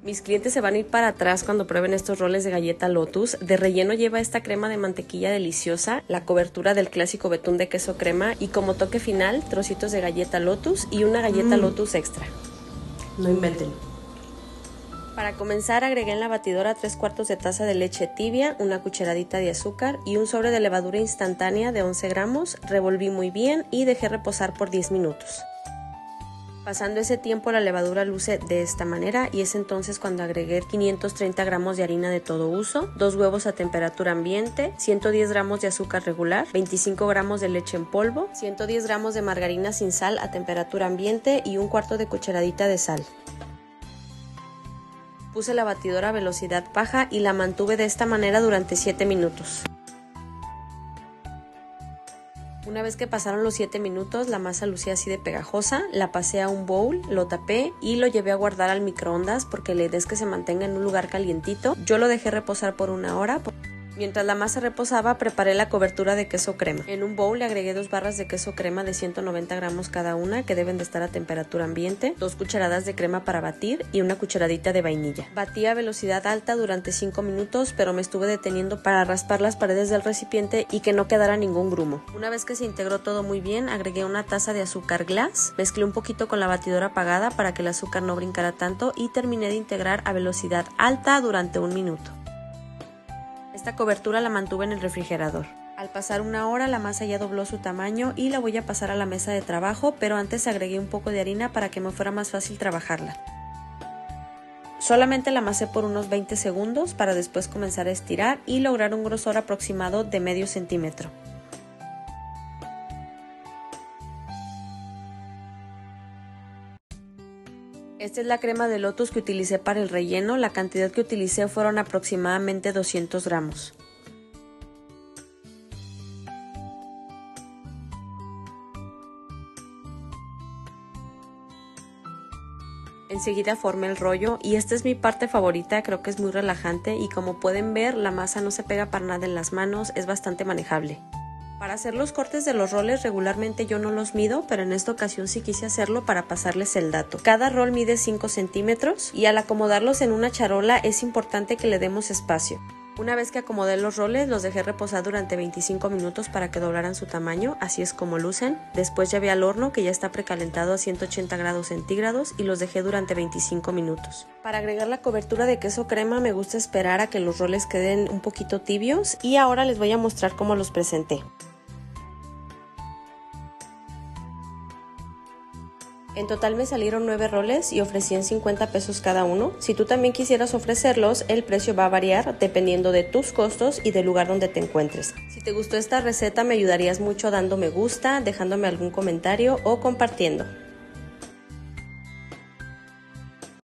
Mis clientes se van a ir para atrás cuando prueben estos roles de galleta Lotus. De relleno lleva esta crema de mantequilla deliciosa, la cobertura del clásico betún de queso crema y como toque final, trocitos de galleta Lotus y una galleta Lotus extra. No inventen. Para comenzar agregué en la batidora 3/4 de taza de leche tibia, una cucharadita de azúcar y un sobre de levadura instantánea de 11 gramos. Revolví muy bien y dejé reposar por 10 minutos. Pasando ese tiempo la levadura luce de esta manera y es entonces cuando agregué 530 gramos de harina de todo uso, 2 huevos a temperatura ambiente, 110 gramos de azúcar regular, 25 gramos de leche en polvo, 110 gramos de margarina sin sal a temperatura ambiente y 1/4 de cucharadita de sal. Puse la batidora a velocidad baja y la mantuve de esta manera durante 7 minutos. Una vez que pasaron los 7 minutos, la masa lucía así de pegajosa, la pasé a un bowl, lo tapé y lo llevé a guardar al microondas porque la idea es que se mantenga en un lugar calientito. Yo lo dejé reposar por 1 hora. Mientras la masa reposaba, preparé la cobertura de queso crema. En un bowl le agregué 2 barras de queso crema de 190 gramos cada una, que deben de estar a temperatura ambiente, 2 cucharadas de crema para batir y una cucharadita de vainilla. Batí a velocidad alta durante 5 minutos, pero me estuve deteniendo para raspar las paredes del recipiente y que no quedara ningún grumo. Una vez que se integró todo muy bien, agregué una taza de azúcar glass, mezclé un poquito con la batidora apagada para que el azúcar no brincara tanto y terminé de integrar a velocidad alta durante 1 minuto. Esta cobertura la mantuve en el refrigerador. Al pasar 1 hora la masa ya dobló su tamaño y la voy a pasar a la mesa de trabajo, pero antes agregué un poco de harina para que me fuera más fácil trabajarla. Solamente la amasé por unos 20 segundos para después comenzar a estirar y lograr un grosor aproximado de medio centímetro. Esta es la crema de Lotus que utilicé para el relleno, la cantidad que utilicé fueron aproximadamente 200 gramos. Enseguida formé el rollo y esta es mi parte favorita, creo que es muy relajante y como pueden ver la masa no se pega para nada en las manos, es bastante manejable. Para hacer los cortes de los roles regularmente yo no los mido, pero en esta ocasión sí quise hacerlo para pasarles el dato. Cada rol mide 5 centímetros y al acomodarlos en una charola es importante que le demos espacio. Una vez que acomodé los roles los dejé reposar durante 25 minutos para que doblaran su tamaño, así es como lucen. Después llevé al horno que ya está precalentado a 180 grados centígrados y los dejé durante 25 minutos. Para agregar la cobertura de queso crema me gusta esperar a que los roles queden un poquito tibios y ahora les voy a mostrar cómo los presenté. En total me salieron 9 roles y ofrecían 50 pesos cada uno. Si tú también quisieras ofrecerlos, el precio va a variar dependiendo de tus costos y del lugar donde te encuentres. Si te gustó esta receta me ayudarías mucho dando me gusta, dejándome algún comentario o compartiendo.